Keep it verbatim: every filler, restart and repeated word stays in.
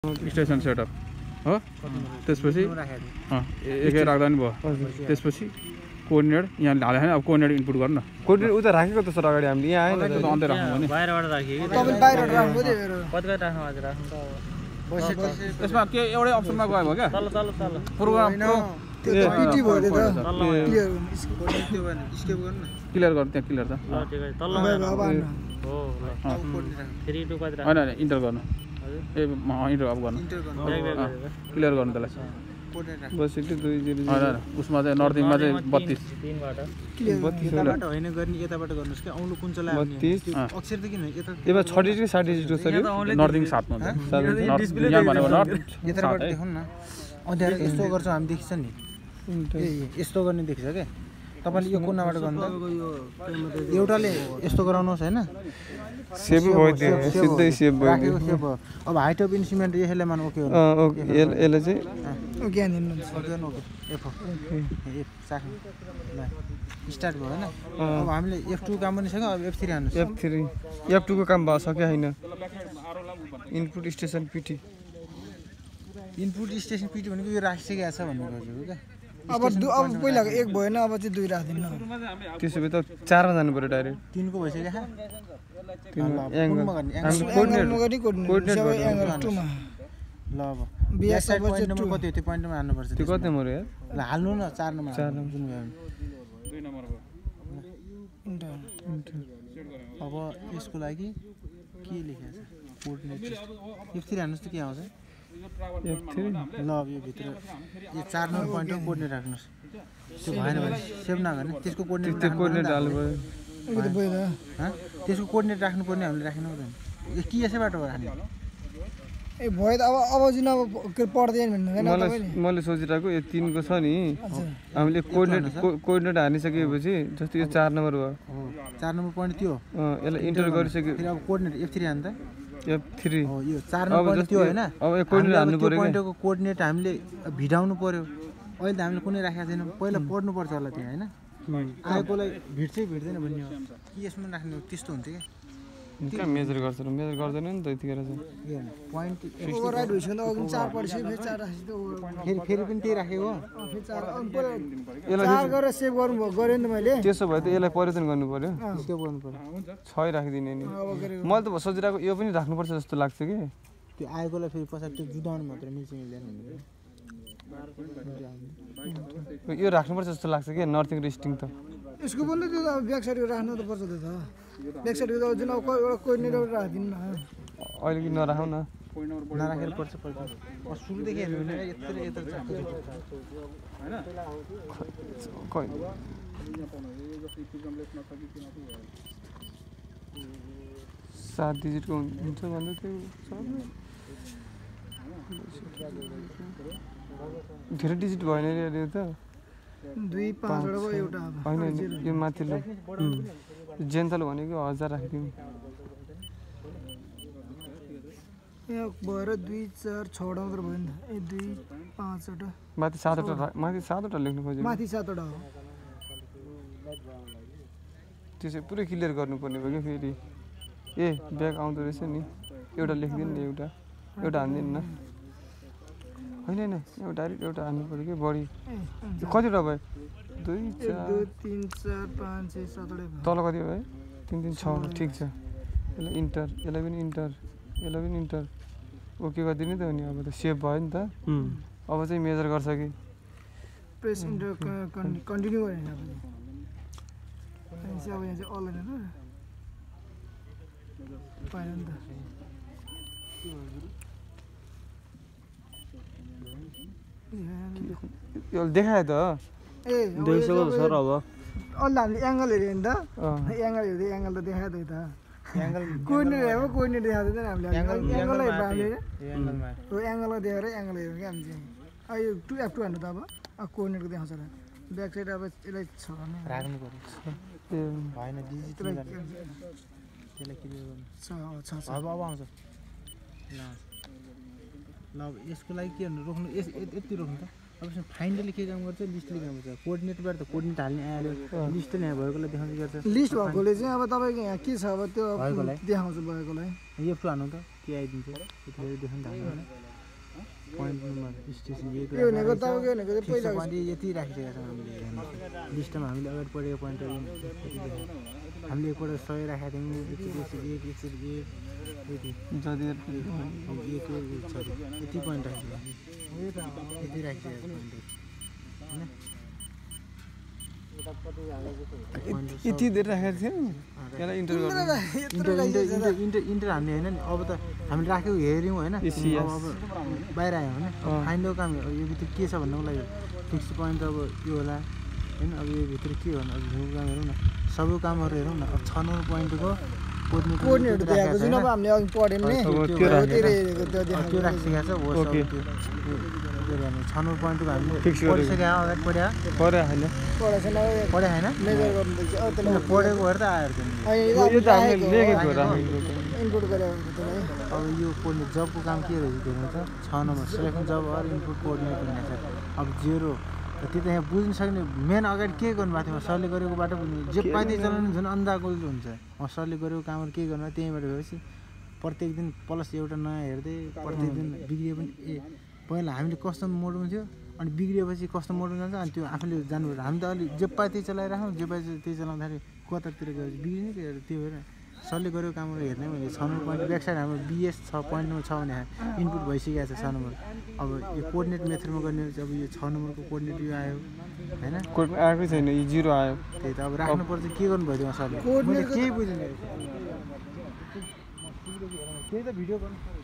Station setup हो त्यसपछि एकै राख्दा नि भयो त्यसपछि कोर्डिनेट यहाँ हाल्यो भने अब कोर्डिनेट इनपुट गर्नु न कोर्डिनेट उता राखेको त सर अगाडि हामीले यहाँ आएन त अन्त राख्नु भने बाहिरबाट राखे कि तपाईले बाहिरबाट राख्नु भयो त्यो कतै राख्नु आज राख्नु त अब यसमा के एउटै अप्सनमा गयो भयो क्या तल तल तल प्रोग्राम त्यो त पिटी भयो त्यो त क्लियर स्केप गर्नु क्लियर गर्नु त्यहाँ क्लियर त ल ठिक छ तल अब हो ल थ्री टू कति होइन होइन इन्टर गर्नु ए इन्टर अब गर्नु क्लियर गर्नु त्यसलाई बसेको दुई जिरो होइन होइन उसमा चाहिँ नर्थिङमा चाहिँ बत्तिस तीनबाट यताबाट होइन गर्ने यताबाट गर्नुस् के औँलो कुन चाहिँ लाग्ने बत्तिस अक्षर त किन यता यसमा छ डिजिट सात डिजिट हो सर नर्थिङ सातमा हुन्छ यहाँ भनेको नर्थ यताबाट देखाउनु न अँध्यारो यस्तो गर्छ हामी देखिन्छ नि ए यस्तो गर्ने देखिन्छ क्या तपाईँले यो कुनाबाट गर्नु त एउटाले यस्तो गराउनुहोस् होइन सेभ भयो त्यो सिधै सेभ भयो राखेको सेभ भयो अब हाइट अफ इन्स्ट्रुमेन्ट यसले मान ओके हो अँ ओके यसले चाहिँ ओके हान्दिनु ओके ओके एफ एफ साख्नु ल स्टार्ट भयो होइन अब हामीले एफ टू काम पनि सक्यो अब एफ थ्री हान्नुहोस् एफ थ्री एफ टू को काम भयो सक्यो होइन input station PT input station PT भनेको यो राखिसकेको छ भन्नु खोजेको क्या अब अब पहिलाको एक भएन अब चाहिँ दुई राख्दिनु त्यसो भए त चारमा जानु पर्यो डाइरेक्ट तिनको भइसक्यो खा एङ्गलमा गरी कोर्डिनेट सबै एङ्गल टुमा ल अब बिएस साइड पोइन्टमा कति हो त्यो पोइन्टमा हाल्नुपर्छ त्यो कति नम्बर हो यार ल हाल्नु न चार नम्बर चार नम्बर जुन भयो दुई नम्बर भयो अब यसको लागि के लेखेको छ कोर्डिनेट एफ थ्री हान्नुहोस् त के आउँछ एफ थ्री ल अब यो भित्र यो चार नम्बर पोइन्टमा कोर्डिनेट राख्नुहोस् त्यो भएन भने सेभ नगर्ने त्यसको कोर्डिनेट त्यो कोर्डिनेट हाल्नु पर्यो अलिकति भयो त्यसको कोर्डिनेट राख्नु पर्ने हामीले राखेन हुँदैन यो के यसैबाट हो राख्ने ए भयो त अब अब जुन अब के पढ्दैन भन्नु मलाई मैले सोचिरहेको यो तिनको छ नि हामीले कोर्डिनेट कोर्डिनेट हानिसकेपछि जस्तो यो चार नम्बर भयो चार नम्बर पोइन्ट त्यो अँ यसलाई इन्टर गरिसक्यो फेरि अब कोर्डिनेट एफ थ्री हान्नु त एफ थ्री हो यो चार नम्बर पोइन्ट त्यो होइन अब यो कोर्डिनेट हान्नु पर्यो पोइन्टको कोर्डिनेट हामीले भिडाउनु पर्यो अहिले त हामीले कुनै राखेको छैनौँ पहिला पढ्नुपर्छ होला त्यहाँ होइन आएकोलाई भिड्छै भिड्दैन भन्ने हो कि यसमा राख्ने हो त्यस्तो हुन्थ्यो क्या कहाँ मेजर गर्छ र मेजर गर्दैन नि त यतिखेर चाहिँ पोइन्ट ओभरराइड भइसक्यो त अघि चार पढ्छ फेरि चार राखेको त फेरि फेरि पनि त्यही राखेको हो फेरि चार चार गरेर सेभ गर्नु गऱ्यो नि त मैले त्यसो भए त यसलाई परिवर्तन गर्नु पर्यो त्यो गर्नु पर्यो छै राखिदिने नि अब गरेको मैले त सोचिरहेको यो पनि राख्नुपर्छ जस्तो लाग्छ कि त्यो आएकोलाई फेरि पछाडि त्यो जुदाउनु मात्र मिल्छ मिल्दैन यो राख्नुपर्छ जस्तो लाग्छ कि नर्थिङ रिस्टिङ त यसको पनि त त्यो अब ब्याक साइडको राख्नु त पर्छ त्यो त ब्याक साइडको त जुन अब एउटा कोर्डिनेट राखिदिनु न अहिले कि नराखौँ न नराखेर पर्छ पर्छ सुरुदेखि हेर्नु भने यत्रो यत्रो कहिले सात डिजिटको हुन्छ भन्दै थियो धेरै डिजिट भएन अरे यो त दुई पाँचवटा भयो एउटा अब होइन यो माथिल्लो जेन्थल भनेको हजार राखिदिउँ यहाँ भएर दुई चार छवटा मात्र भयो नि त ए दुई पाँचवटा माथि सातवटा माथि सातवटा लेख्नु खोजेको माथि सातवटा हो त्यो चाहिँ पुरै क्लियर गर्नुपर्ने भयो क्या फेरि ए ब्याग आउँदो रहेछ नि एउटा लेखिदिनु नि एउटा एउटा हानिदिनु न होइन होइन एउटा डाइरेक्ट एउटा हान्नु पऱ्यो कि बढी कतिवटा भयो दुई चार दुई तिन चार पाँच छ सातवटा भयो तल कति भयो तिन तिन छवटा ठिक छ यसलाई इन्टर यसलाई पनि इन्टर यसलाई पनि इन्टर ओके गरिदिनु त हो नि अब त सेभ भयो नि त अब चाहिँ मेजर गर्छ कि प्रेस इन्टर कन्टिन्यू गरेन अब चाहिँ अब यहाँ चाहिँ अनलाइन होइन पाएन नि त यो देखायो त ए देखिसक्यो सर अब अन्त हामीले एङ्गल हेऱ्यो नि त एङ्गल हेर्दै एङ्गल त देखाएको त एङ्गल कोर्डिनेट हेरेको कोर्डिनेट देखाएको थिएन हामीले एङ्गल हेरेर हामीले एङ्गलमा हो एङ्गलमा देखेर एङ्गल हेऱ्यौँ क्या हामी चाहिँ अब यो टु एफ टू हान्नु त अब अब कोर्डिनेटको देखाउँछ र ब्याक साइड अब यसलाई छ भने राख्नु पर्यो ए भएन डिजिट त्यसलाई त्यसलाई क्लियर गर्नु छ छ छ अब अब आउँछ ल ल अब यसको लागि के भन्नु रोक्नु यस यति रोक्नु त अब यसमा फाइनली के काम गर्छ लिस्टले काम गर्छ कोर्डिनेटबाट त कोर्डिनेट हाल्ने आयो लिस्टले यहाँ भएकोलाई देखाउँछ गर्छ लिस्ट भएकोले चाहिँ अब तपाईँको यहाँ के छ अब त्यो भएकोलाई? देखाउँछ भएकोलाई यो हान्नु त के आइदिन्छ त्यतिखेर देखाउनु त हाल्नु पोइन्ट नम्बर स्टेसन एक के भनेको तपाईँको भनेको चाहिँ पहिला पोइन्ट यति राखिसकेका छौँ हामीले हेर्नुहोस् लिस्टमा हामीले अगाडि पढेको पोइन्टहरू हामीले एकपल्ट सय राखेका थियौँ एकचोटि एक एकचोटि एक यति जति एक एक सरी यति पोइन्ट राखिसकेका यति राखिसकेका पोइन्टहरू होइन यति धेरै राखेको थियौँ त्यसलाई इन्टर गर्नु enter enter enter enter enter हामीले होइन नि अब त हामीले राखेको हेऱ्यौँ होइन अब अब बाहिर आयो होइन फाइन्डको काम अब यो भित्र के छ भन्नुको लागि फिक्स पोइन्ट अब यो होला होइन अब यो भित्र के भन्नु अब हिउँको काम हेरौँ न सबै कामहरू हेरौँ न अब छ नम्बर पोइन्टको कोर्डिनेटर दिएको जुन अब हामीले अघि पढ्यौँ नि त्यो हेरेको त्यो त्यो राखिसकेको छ हो सब त्यो छ नम्बर पोइन्टको हामीले पढिसक्यो अगाडि पढ्या पऱ्यो होइन पढाएको छैन पढ्या होइन मेजर गर्नुपर्छ अब त्यसलाई पढेको भएर त आएर त यो त हामीले लेखेको राखेको इनपुट गरेर त्यसलाई अब यो कोर्डिनेट जबको काम के रहेछ हेर्नु त छ नम्बर सेलेक्सन जब अर इनपुट कोर्डिनेट भनेको छ अब जेरो त्यो त यहाँ बुझ्नु सक्ने मेन अगाडि के गर्नुभएको थियो सरले गरेको बाटो जे पाइदै चलाउनु झन् अन्धागोल हुन्छ सरले गरेको कामहरू के गर्नु त्यहीँबाट भएपछि प्रत्येक दिन प्लस एउटा नयाँ हेर्दै प्रत्येक दिन बिग्रियो पनि ए पहिला हामीले कस्टम मोडमा थियो अनि बिग्रिएपछि कस्टम मोडमा जान्छ अनि त्यो आफूले जानुपर्छ हामी त अलिक जे पाए त्यही चलाइराखौँ जे पाए त्यही चलाउँदाखेरि कतातिर गएपछि बिग्रिने कि त्यो भएर सरले गरेको कामहरू हेर्ने मैले छ नम्बर पोइन्ट ब्याक साइड हाम्रो बिएस छ पोइन्ट नम्बर छ भने इनपुट भइसकेको छ छ नम्बर अब यो कोर्डिनेट मेथडमा गर्ने अब यो छ नम्बरको कोर्डिनेट यो आयो होइन कोड आएकै छैन यो जिरो आयो त्यही त अब राख्नुपर्छ के गर्नुभयो त्यो सरले मैले केही बुझिनँ त्यही त भिडियो गर्नु